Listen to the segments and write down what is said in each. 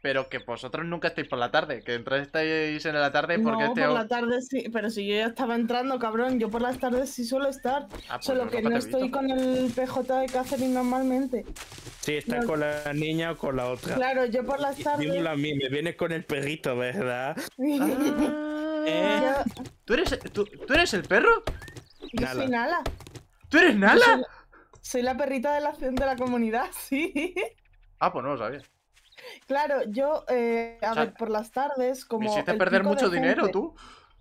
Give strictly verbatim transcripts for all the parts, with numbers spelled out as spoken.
Pero que vosotros nunca estáis por la tarde, que entráis estáis en la tarde porque No, este... por la tarde sí, pero si yo ya estaba entrando, cabrón, yo por las tardes sí suelo estar, Ah, pues solo yo que nunca no te he estoy visto. con el P J de Catherine normalmente. Sí, está No. con la niña o con la otra. Claro, yo por las Y tardes... dímelo a mí, me vienes con el perrito, ¿verdad? Ah, ¿Eh? yo, ¿Tú, eres, tú, ¿Tú eres el perro? yo soy Nala. ¿Tú eres Yo Nala? soy, la- soy la perrita de la, de la comunidad, sí. Ah, pues no lo sabía. Claro, yo, eh, a O sea, ver, por las tardes, me como hiciste el perder pico mucho de dinero, gente, tú.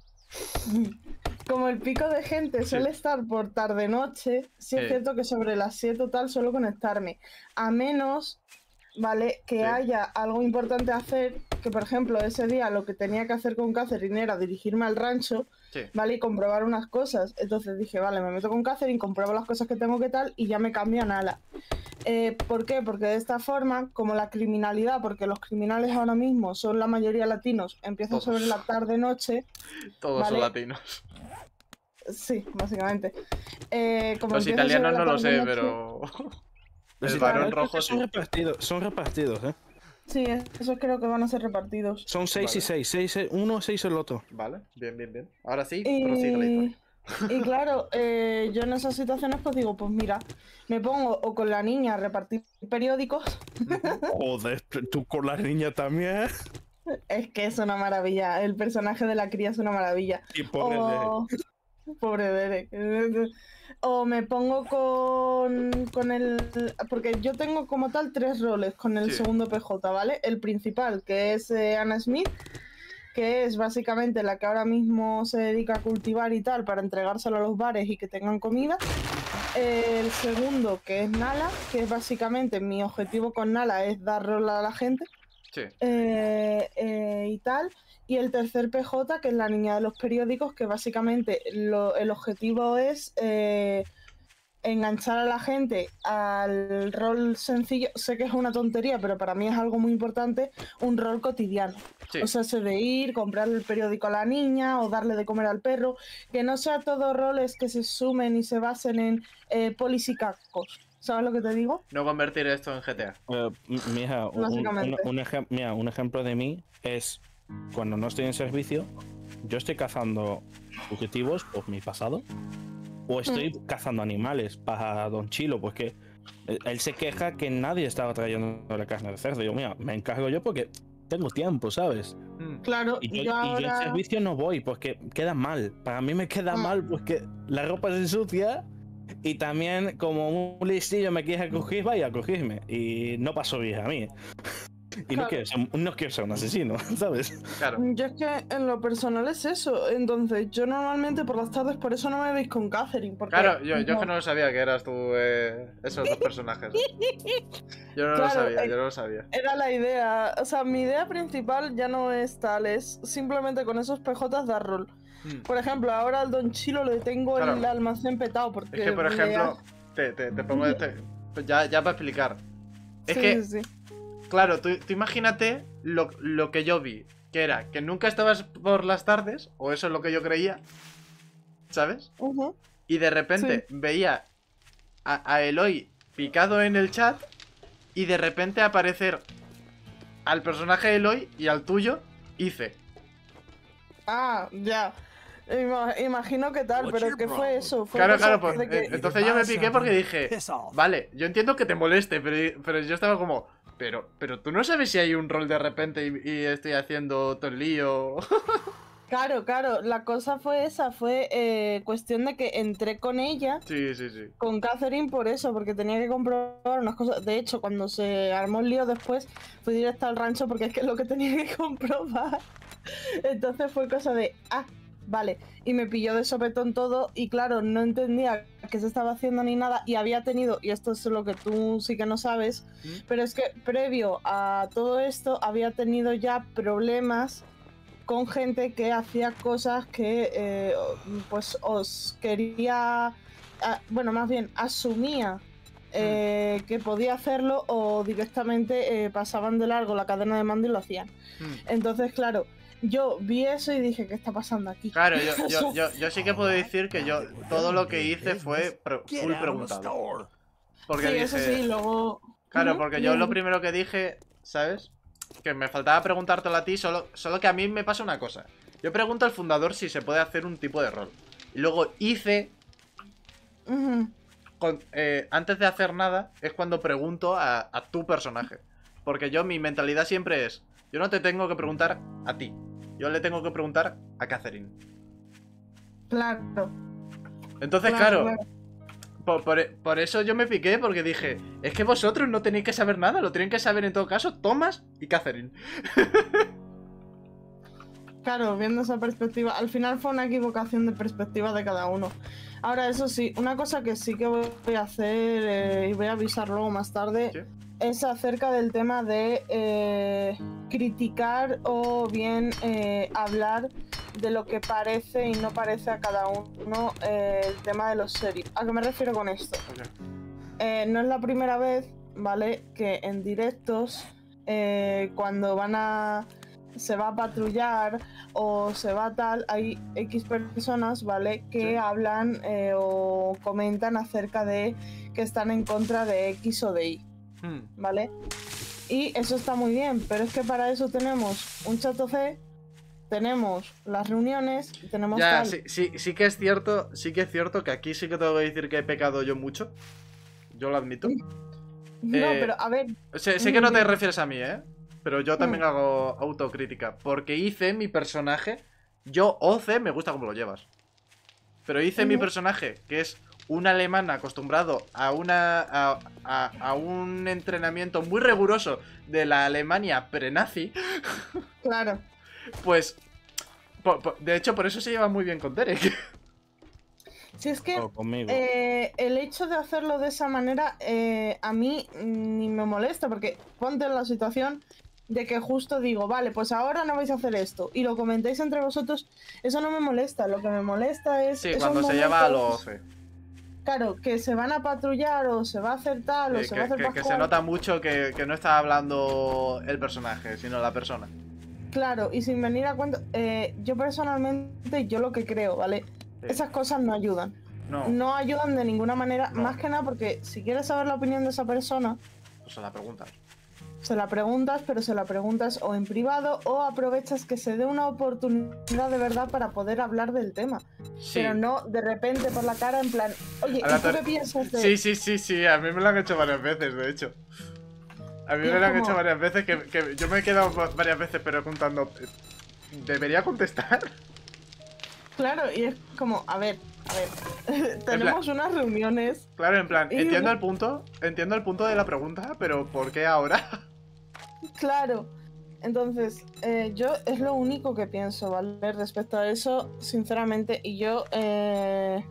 como el pico de gente Sí. suele estar por tarde-noche, sí es Sí. cierto que sobre las siete o tal suelo conectarme. A menos, ¿vale? Que Sí. haya algo importante a hacer, que por ejemplo ese día lo que tenía que hacer con Catherine era dirigirme al rancho, Sí. ¿vale? Y comprobar unas cosas. Entonces dije, vale, me meto con Catherine, compruebo las cosas que tengo que tal y ya me cambio a Nala. Eh, ¿Por qué? Porque de esta forma, como la criminalidad, porque los criminales ahora mismo son la mayoría latinos, empieza Todos. sobre la tarde-noche, Todos son ¿vale? latinos. Sí, básicamente. Eh, como Los empieza sobre italianos la no lo sé, tarde-noche... pero... Los El italianos varón creo rojo que son sí. repartidos, son repartidos, ¿eh? Sí, esos creo que van a ser repartidos. Son seis Vale. y seis, seis, eh, uno, seis el otro. Vale, bien, bien, bien. Ahora sí, prosigue la Y, historia. y claro, eh, yo en esas situaciones pues digo, pues mira, me pongo o con la niña a repartir periódicos. Ujú. Joder, tú con la niña también. Es que es una maravilla, el personaje de la cría es una maravilla. Y pobre O... Pobre Derek. O me pongo con, con el... Porque yo tengo como tal tres roles con el Sí. segundo P J, ¿vale? El principal, que es eh, Anna Smith, que es básicamente la que ahora mismo se dedica a cultivar y tal para entregárselo a los bares y que tengan comida. El segundo, que es Nala, que es básicamente mi objetivo con Nala es dar rol a la gente. Sí. Eh, eh, y tal. Y el tercer P J, que es la niña de los periódicos, que básicamente lo, el objetivo es eh, enganchar a la gente al rol sencillo. Sé que es una tontería, pero para mí es algo muy importante, un rol cotidiano. Sí. O sea, ese de ir, comprar el periódico a la niña o darle de comer al perro, que no sea todos roles que se sumen y se basen en eh, polis y cascos. ¿Sabes lo que te digo? No convertir esto en G T A. Eh, m- mija, un, un, Básicamente. un ejem- mira, un ejemplo de mí es cuando no estoy en servicio, yo estoy cazando fugitivos por mi pasado, o estoy cazando animales para Don Chilo, pues que él él se queja que nadie estaba trayendo la carne de cerdo. Yo, mira, me encargo yo porque tengo tiempo, ¿sabes? Mm. Claro, Y yo, yo y yo en ahora... servicio no voy, porque queda mal. Para mí me queda Mm. mal, pues que la ropa se ensucia. Y también, como un listillo me quiere coger, vaya a cogerme. Y no pasó bien a mí. Y no Claro. quiero, ser, no quiero ser un asesino, ¿sabes? Claro. Yo es que en lo personal es eso. Entonces, yo normalmente por las tardes, por eso no me veis con Catherine. Porque, Claro, yo, yo no. que no lo sabía que eras tú eh, esos dos personajes. Yo no lo Claro, sabía, eh, yo no lo sabía. Era la idea. O sea, mi idea principal ya no es tal, es simplemente con esos P J dar rol. Mm. Por ejemplo, ahora al Don Chilo le tengo Claro. el almacén petado porque... Es que, por le ejemplo, ha- te, te, te pongo este... Ya, ya para explicar. Es Sí, que, sí, sí. claro, tú, tú imagínate lo, lo que yo vi. Que era que nunca estabas por las tardes, o eso es lo que yo creía, ¿sabes? Ujú. Y de repente veía a, a Eloy picado en el chat y de repente aparecer al personaje de Eloy y al tuyo, Ice. Ah, ya. Ima- imagino que tal, What's pero your ¿qué fue problem? eso? Fue Claro, cosa claro, pues, de que- eh, entonces yo me piqué porque dije, Piss off. vale, yo entiendo que te moleste, pero, pero yo estaba como, pero, pero tú no sabes si hay un rol de repente y, y estoy haciendo todo el lío. Claro, claro, la cosa fue esa, fue eh, cuestión de que entré con ella, Sí, sí, sí. con Catherine por eso, porque tenía que comprobar unas cosas. De hecho, cuando se armó el lío después, fui directa al rancho porque es que es lo que tenía que comprobar. Entonces fue cosa de, ah, vale, y me pilló de sopetón todo y claro, no entendía qué se estaba haciendo ni nada y había tenido, y esto es lo que tú sí que no sabes, ¿Mm? pero es que previo a todo esto había tenido ya problemas con gente que hacía cosas que eh, pues os quería, ah, bueno, más bien asumía eh, que podía hacerlo o directamente eh, pasaban de largo la cadena de mando y lo hacían. Mm. Entonces, claro, yo vi eso y dije, ¿qué está pasando aquí? Claro, yo, yo, yo, yo sí que puedo decir que yo todo lo que hice fue pro- Get full out of the preguntado. store. Porque Sí, dije, eso sí, luego... claro, Ujú, porque yo bien. lo primero que dije, ¿sabes? que me faltaba preguntártelo a ti, solo, solo que a mí me pasa una cosa. Yo pregunto al fundador si se puede hacer un tipo de rol. Y luego hice... Ujú. Con, eh, antes de hacer nada, es cuando pregunto a, a tu personaje. Porque yo, mi mentalidad siempre es... Yo no te tengo que preguntar a ti. Yo le tengo que preguntar a Catherine. Claro. Entonces, Claro, claro, claro. Por, por- por eso yo me piqué, porque dije, es que vosotros no tenéis que saber nada, lo tienen que saber en todo caso Thomas y Catherine. Claro, viendo esa perspectiva, al final fue una equivocación de perspectiva de cada uno. Ahora, eso sí, una cosa que sí que voy a hacer eh, y voy a avisar luego más tarde ¿Sí? es acerca del tema de eh, criticar o bien eh, hablar de lo que parece y no parece a cada uno eh, el tema de los serios. ¿A qué me refiero con esto? Ok. Eh, no es la primera vez, ¿vale? Que en directos, eh, cuando van a... se va a patrullar o se va tal, hay X personas, ¿vale? Que Sí. hablan eh, o comentan acerca de que están en contra de X o de Y, Hmm. ¿vale? Y eso está muy bien, pero es que para eso tenemos un chat O C, tenemos las reuniones, tenemos Ya, tal. sí, sí, sí que es cierto, sí que es cierto que aquí sí que tengo que decir que he pecado yo mucho. Yo lo admito. No, eh, pero a ver, Sé, sé que no te Mm. refieres a mí, ¿eh? Pero yo también Mm. hago autocrítica. Porque hice mi personaje. Yo, Oce, me gusta cómo lo llevas. Pero hice mi Ujú. personaje, que es un alemán acostumbrado a una a, a- a un entrenamiento muy riguroso de la Alemania pre-nazi. claro. Pues, po- po- de hecho, por eso se lleva muy bien con Derek. Si es que O conmigo. eh, el hecho de hacerlo de esa manera eh, a mí ni me molesta, porque ponte en la situación de que justo digo, vale, pues ahora no vais a hacer esto, y lo comentáis entre vosotros, eso no me molesta, lo que me molesta es... Sí, esos cuando se lleva a lo momentos, Oce. Claro, que se van a patrullar o se va a hacer tal o Eh, se que, va a hacer que- que se pascual. nota mucho que, que no está hablando el personaje, sino la persona. Claro, y sin venir a cuento, eh, yo personalmente, yo lo que creo, ¿vale? Sí. Esas cosas no ayudan. No, No ayudan de ninguna manera, No. más que nada porque si quieres saber la opinión de esa persona, pues se la preguntas. se la preguntas, pero se la preguntas o en privado o aprovechas que se dé una oportunidad de verdad para poder hablar del tema. Sí. Pero no de repente por la cara en plan, oye, ¿y tú Aleatorio. qué piensas de...? Sí, sí, sí, sí, a mí me lo han hecho varias veces, de hecho. A mí Y me es lo han como- hecho varias veces que, que yo me he quedado va- varias veces preguntando, ¿debería contestar? Claro, y es como, a ver, a ver, tenemos unas reuniones, Claro, en plan, Y- entiendo el punto, entiendo el punto de la pregunta, pero ¿por qué ahora? claro. Entonces, eh, yo es lo único que pienso, ¿vale? Respecto a eso, sinceramente, y yo... Eh,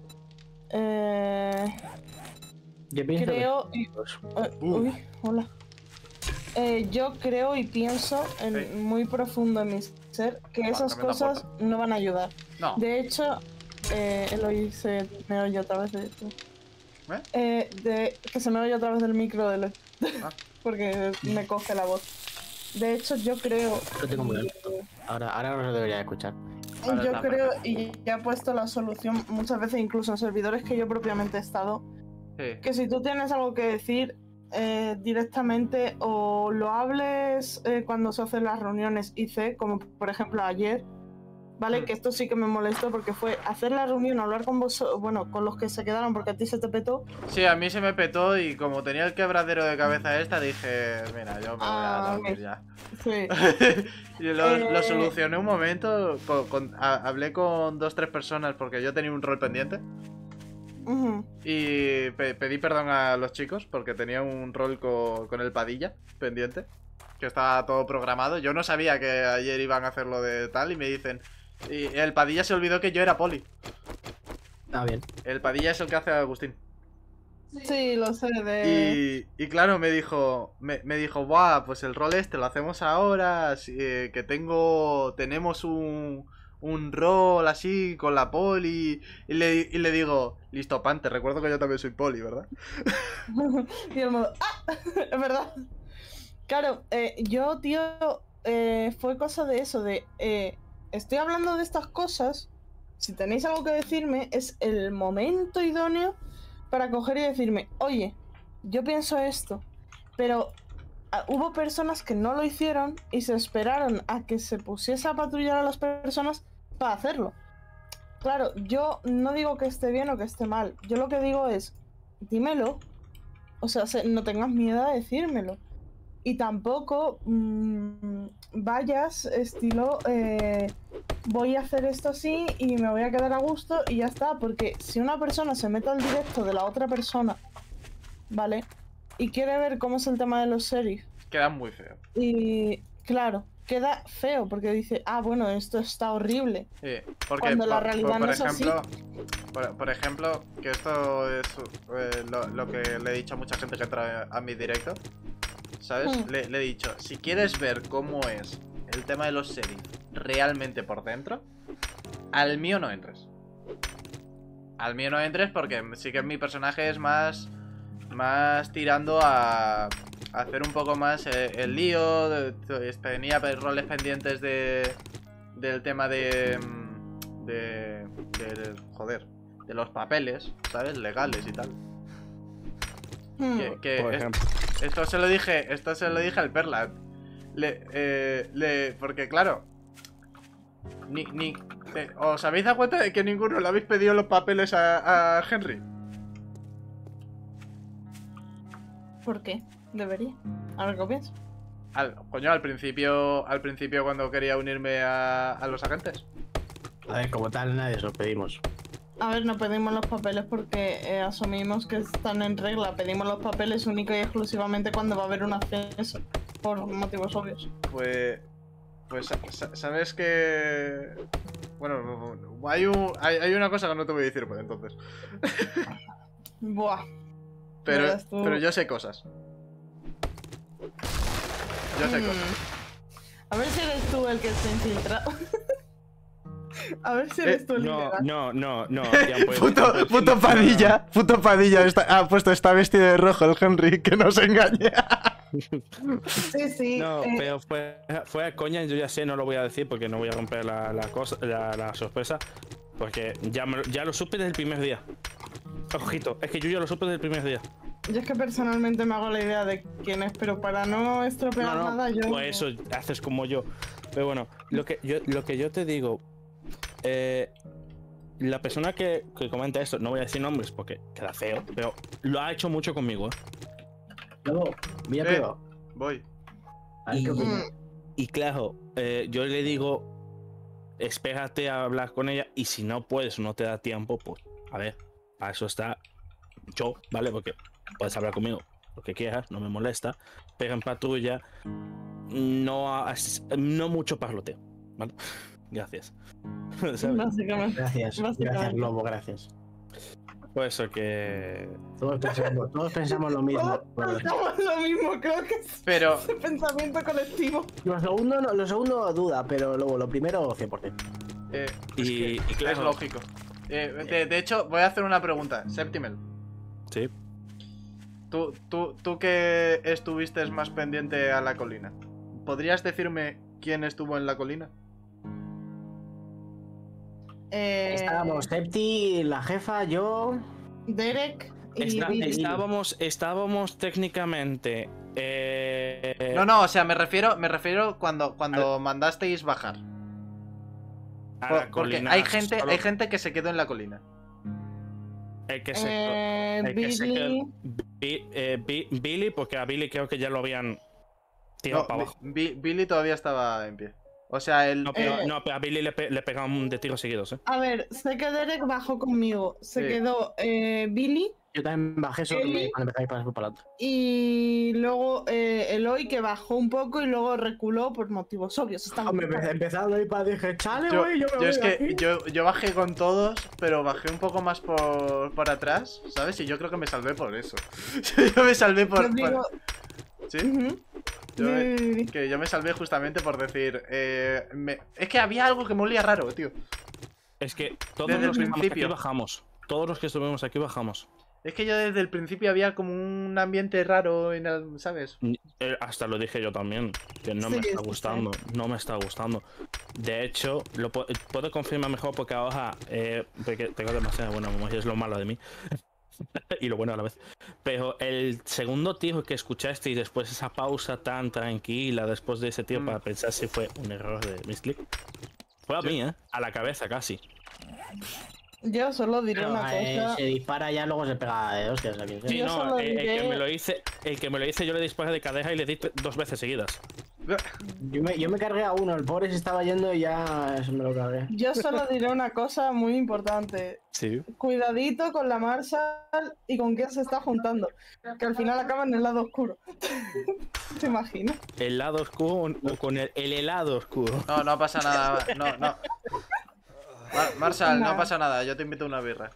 eh, Yo pienso creo... que... y- eh, Uh. uy, hola. Eh, yo creo y pienso en, Sí. muy profundo en mi ser que Ah, esas tremenda cosas puerta. no van a ayudar. No. De hecho, eh, Eloy se me oye otra vez de esto. ¿Eh? Eh, de, que se me oye otra vez del micro de Eloy. Ah. Porque me coge la voz. De hecho, yo creo... Lo tengo muy y- alto. Ahora, ahora no se debería escuchar. Ahora yo está creo, y ya he puesto la solución muchas veces, incluso en servidores que yo propiamente he estado, Sí. que si tú tienes algo que decir eh, directamente o lo hables eh, cuando se hacen las reuniones I C, como por ejemplo ayer, ¿vale? Mm. Que esto sí que me molestó porque fue hacer la reunión, hablar con vos, bueno, con los que se quedaron porque a ti se te petó. Sí, a mí se me petó y como tenía el quebradero de cabeza esta, dije, mira, yo me voy Ah, a dormir ok. ya. Sí. Y lo, Eh. lo solucioné un momento, con- con- a- hablé con dos, tres personas porque yo tenía un rol pendiente. Ujú. Y pe- pedí perdón a los chicos porque tenía un rol co- con el Padilla pendiente. Que estaba todo programado. Yo no sabía que ayer iban a hacerlo de tal y me dicen... Y el Padilla se olvidó que yo era poli. Está bien. El Padilla es el que hace a Agustín. Sí, lo sé, de... Y, y claro, me dijo, me, me dijo, buah, pues el rol este lo hacemos ahora, así, eh, que tengo, tenemos un, un rol así con la poli. Y le, y le digo, listo, pan, te recuerdo que yo también soy poli, ¿verdad? Y el modo, ¡ah! Es verdad. Claro, eh, yo, tío, eh, fue cosa de eso, de... eh, estoy hablando de estas cosas, si tenéis algo que decirme, es el momento idóneo para coger y decirme, oye, yo pienso esto, pero ah, hubo personas que no lo hicieron y se esperaron a que se pusiese a patrullar a las personas para hacerlo. Claro, yo no digo que esté bien o que esté mal. Yo lo que digo es, dímelo. O sea, se- no tengas miedo a decírmelo. Y tampoco mmm, vayas estilo, eh, voy a hacer esto así y me voy a quedar a gusto y ya está. Porque si una persona se mete al directo de la otra persona, ¿vale? Y quiere ver cómo es el tema de los sheriff. Queda muy feo. Y claro, queda feo porque dice, ah, bueno, esto está horrible. Sí, porque Cuando la por, realidad por- no por es así. ejemplo, por, por ejemplo, que esto es eh, lo, lo que le he dicho a mucha gente que entra a mi directo, ¿sabes? Hmm. Le, le he dicho, si quieres ver cómo es el tema de los series realmente por dentro, al mío no entres. Al mío no entres porque sí que mi personaje es más, más tirando a, a hacer un poco más eh, el lío. de- de- Tenía roles pendientes de del tema de, mm, de, de joder, de los papeles, ¿sabes? Legales y tal. Hmm. Que, que Por es- ejemplo. esto se lo dije, esto se lo dije al Perla. Le, eh, le, porque claro, ni, ni, te- ¿os habéis dado cuenta de que ninguno le habéis pedido los papeles a, a Henry? ¿Por qué? Debería. Ahora que lo pienso. Al, coño, al principio, al principio cuando quería unirme a, a los agentes. A ver, como tal, nadie se lo pedimos. A ver, no pedimos los papeles porque eh, asumimos que están en regla. Pedimos los papeles único y exclusivamente cuando va a haber un ascenso. Por motivos obvios. Pues, pues sa- sa- sabes que, bueno, hay, un, hay, hay una cosa que no te voy a decir por entonces. Buah. Pero, Verás tú. pero yo sé cosas. Yo sé Mm. cosas. A ver si eres tú el que está infiltrado. A ver si eres Eh, tú el No, ilegal. no, no, no. ya, pues, Puto, pues, puto no, Padilla, puto Padilla está, ha puesto, está vestido de rojo el Henry, que no se engañe. Sí, sí. No, eh, pero fue, fue a coña, yo ya sé, no lo voy a decir porque no voy a romper la, la cosa, la, la sorpresa. Porque ya, me lo- ya lo supe desde el primer día. Ojito, es que yo ya lo supe desde el primer día. Yo es que personalmente me hago la idea de quién es, pero para no estropear No, no, nada, yo. pues eso, haces como yo. Pero bueno, lo que yo, lo que yo te digo, eh, la persona que, que comenta esto, no voy a decir nombres porque queda feo, pero lo ha hecho mucho conmigo, ¿eh? Luego, mira, Eh. pero. Voy. A ver qué Y- opinas. Mm, Y claro, eh, yo le digo, espérate a hablar con ella y si no puedes o no te da tiempo, pues a ver, para eso está yo, ¿vale? Porque puedes hablar conmigo lo que quieras, no me molesta, pero en patrulla no, has- no mucho parloteo, ¿vale? Gracias. ¿Sabes? Básicamente. Gracias, básicamente. gracias, Lobo, gracias. Por eso que... Todos pensamos, todos pensamos lo mismo. Todos pensamos lo mismo, creo que es Pero, ese pensamiento colectivo. Lo segundo, no, lo segundo duda, pero luego lo primero cien por cien. eh, Y, es, y que claro, es lógico. Eh, de, de hecho, voy a hacer una pregunta. Septimel, sí, tú, tú, tú que estuviste más pendiente a la colina, ¿podrías decirme quién estuvo en la colina? Eh, Estábamos Septi, la jefa, yo. Derek y. Está- Billy. estábamos, estábamos técnicamente... eh, No, no, o sea, me refiero, me refiero cuando, cuando mandasteis bajar. a Por- la porque colina hay gente, solo- hay gente que se quedó en la colina. el que se- Eh, el que se Billy. Bi- eh, Bi- Billy, porque a Billy creo que ya lo habían tirado No, para abajo. Bi- Bi- Billy todavía estaba en pie. O sea, el, No, pero, eh, no, pero a Billy le, pe- le pegaron de tiros seguidos, ¿eh? A ver, sé que Derek bajó conmigo. Se Sí. quedó eh, Billy Yo también bajé solo Eli. cuando empezáis para para adelante. y luego eh, Eloy que bajó un poco y luego reculó por motivos obvios. Estaba Hombre, empe- empezando ahí para dije, chale, yo, güey, yo, me yo voy es de que aquí". yo, yo bajé con todos, pero bajé un poco más por, por atrás, ¿sabes? Y yo creo que me salvé por eso. Yo me salvé por... Yo digo- por- ¿Sí? Ujú. Yo me- Di, di, di. que yo me salvé justamente por decir... eh, me- Es que había algo que me olía raro, tío. Es que todos Desde el los que estamos aquí principio. bajamos. Todos los que estuvimos aquí bajamos. Es que yo desde el principio había como un ambiente raro, en el, ¿sabes? Eh, hasta lo dije yo también, que no me Sí, está sí, gustando, no me está gustando. De hecho, lo pu- puedo confirmar mejor porque ahora, eh, porque tengo demasiado, bueno, como es lo malo de mí. y lo bueno a la vez. Pero el segundo tío que escuchaste y después esa pausa tan tranquila después de ese tío Mm. para pensar si fue un error de misclick, fue a Sí. mí, ¿eh? A la cabeza casi. Yo solo diré Pero, una eh, cosa. se dispara ya, luego se pega de hostias a quien sea. Sí, Yo no, solo eh, el, diré- que me lo hice, el que me lo hice yo le disparé de cadeja y le di t- dos veces seguidas. Yo me, yo me cargué a uno, el pobre se estaba yendo y ya se me lo cargué. Yo solo diré una cosa muy importante. Sí. Cuidadito con la Marshall y con quién se está juntando. Que al final acaba en el lado oscuro. ¿Te imaginas? El lado oscuro o con el, el helado oscuro. No, no pasa nada. No, no. Mar- Marshall, no Nah. pasa nada. Yo te invito a una birra.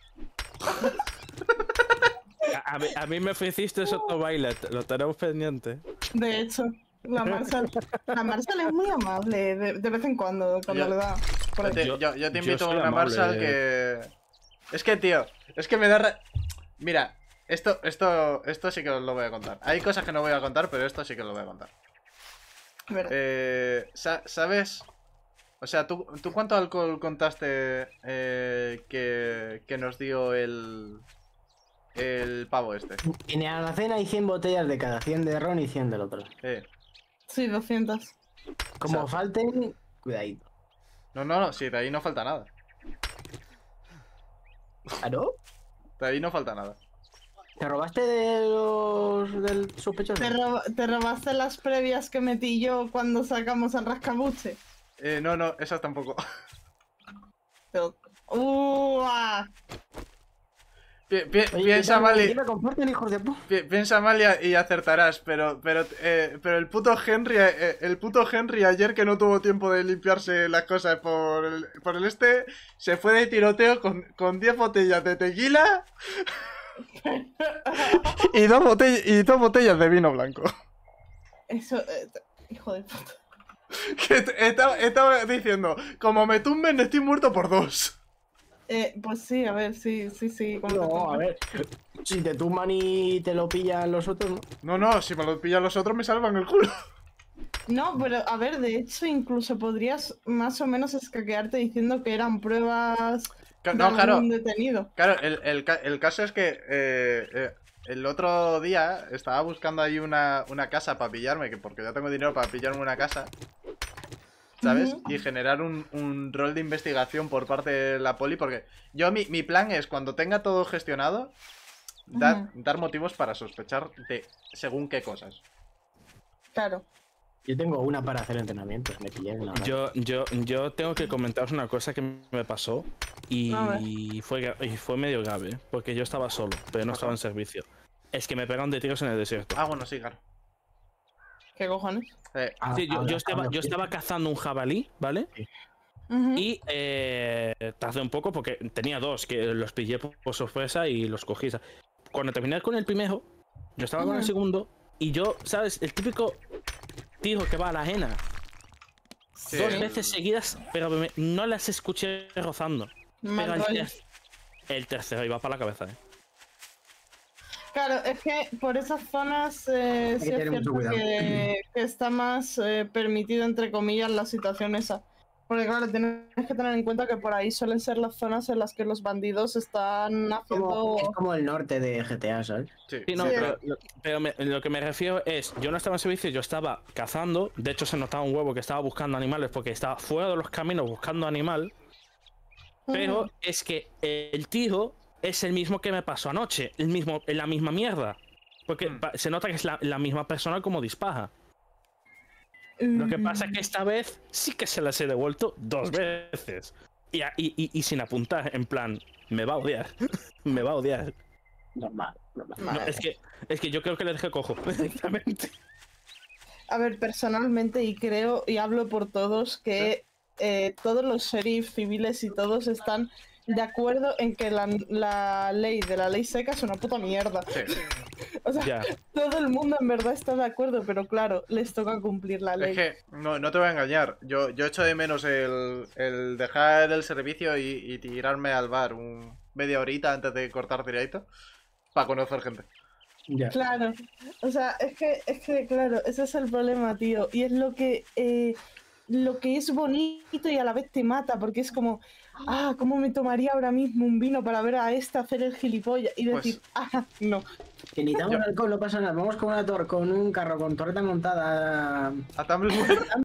A, a mí, a mí me ofreciste eso otro baile, lo tenemos pendiente. De hecho, la Marshall, la Marshall es muy amable de, de vez en cuando, cuando Yo- le da. por Yo el- te, Yo- yo- yo te yo invito a soy una amable. Marshall que. Es que, tío, es que me da. ra- Mira, esto, esto, esto sí que os lo voy a contar. Hay cosas que no voy a contar, pero esto sí que lo voy a contar. Verá. Eh, sa- ¿Sabes? O sea, ¿tú, ¿tú cuánto alcohol contaste eh, que, que nos dio el. El pavo este? En el almacén hay cien botellas de cada, cien de ron y cien del otro. Eh. Sí, doscientas. Como O sea- falten, cuidadito. No, no, no, sí, de ahí no falta nada. ¿Claro? De ahí no falta nada. ¿Te robaste de los del sospechoso? ¿Te, roba- te robaste las previas que metí yo cuando sacamos al rascabuche? Eh, no, no, esas tampoco. Pero- ¡Uah! Pi- pi- Oye, piensa ¿qué tal? mal y, ¿Qué me comparten, hijos de pu? pi- piensa mal y, y acertarás, pero pero eh, pero el puto Henry eh, el puto Henry ayer que no tuvo tiempo de limpiarse las cosas por el, por el este se fue de tiroteo con con diez botellas de tequila y dos botellas y dos botellas de vino blanco. Eso, eh, hijo de puta. Que t- estaba, estaba diciendo, como me tumben estoy muerto por dos. Eh, pues sí, a ver, sí, sí, sí. cuando te No, toca. a ver. Si te tumban y te lo pillan los otros, ¿no? No, no, si me lo pillan los otros me salvan el culo. No, pero a ver, de hecho, incluso podrías más o menos escaquearte diciendo que eran pruebas Ca- de No, claro, algún detenido. claro, el, el ca- el caso es que eh, eh, el otro día estaba buscando ahí una, una casa para pillarme, que porque yo tengo dinero para pillarme una casa, ¿sabes? Ujú. Y generar un, un rol de investigación por parte de la poli, porque yo mi, mi plan es, cuando tenga todo gestionado, dar, Ujú. dar motivos para sospechar de según qué cosas. Claro. Yo tengo una para hacer entrenamientos, me pillé una. Yo, yo, yo tengo que comentaros una cosa que me pasó A ver. y fue, gra- y fue medio grave, porque yo estaba solo, pero no estaba en servicio. Es que me pegaron de tiros en el desierto. Ah, bueno, sí, claro. ¿Qué cojones? Eh, Ah, Sí, yo, ahora- yo estaba, ahora yo sí. estaba cazando un jabalí, ¿vale? Ujú. Y eh, tardé un poco porque tenía dos que los pillé por, por sorpresa y los cogí. Cuando terminé con el primero, yo estaba con el Ujú. segundo y yo, ¿sabes? El típico tiro que va a la ajena. sí, Dos el- veces seguidas, pero me- no las escuché rozando. Mal Pero el, rollo. ter- el tercero iba para la cabeza, ¿eh? Claro, es que por esas zonas eh, sí que es tener mucho cierto cuidado. que, que está más eh, permitido, entre comillas, la situación esa. Porque claro, tienes que tener en cuenta que por ahí suelen ser las zonas en las que los bandidos están Como- haciendo... es como el norte de G T A, ¿sabes? sí, Sí, no, Sí. pero, lo- pero me- lo que me refiero es, yo no estaba en servicio, yo estaba cazando, de hecho se notaba un huevo que estaba buscando animales porque estaba fuera de los caminos buscando animal, pero Ujú. es que el tiro es el mismo que me pasó anoche, el mismo, la misma mierda, porque Mm. pa- se nota que es la, la misma persona como dispara. Lo que pasa Mm. es que esta vez sí que se las he devuelto dos veces. Y, a- y- y- y sin apuntar, en plan, me va a odiar, me va a odiar. Normal, normal. No, Vale. es, que, es que yo creo que le dejé cojo, directamente. A ver, personalmente, y creo, y hablo por todos, que eh, todos los sheriffs civiles y todos están de acuerdo en que la, la ley de la ley seca es una puta mierda. sí. O sea, Ya. todo el mundo en verdad está de acuerdo, pero claro, les toca cumplir la ley. Es que, no, no te voy a engañar, yo, yo echo de menos el, el dejar el servicio y, y tirarme al bar un media horita antes de cortar directo para conocer gente. Ya. Claro, o sea, es que, es que, claro, ese es el problema, tío. Y es lo que, eh, lo que es bonito y a la vez te mata, porque es como, ah, ¿cómo me tomaría ahora mismo un vino para ver a este hacer el gilipollas y decir, Pues- ah, no? Que necesitamos Yo- alcohol, no pasa nada. Vamos con una tor con un carro con torreta montada. A Tumbleweed.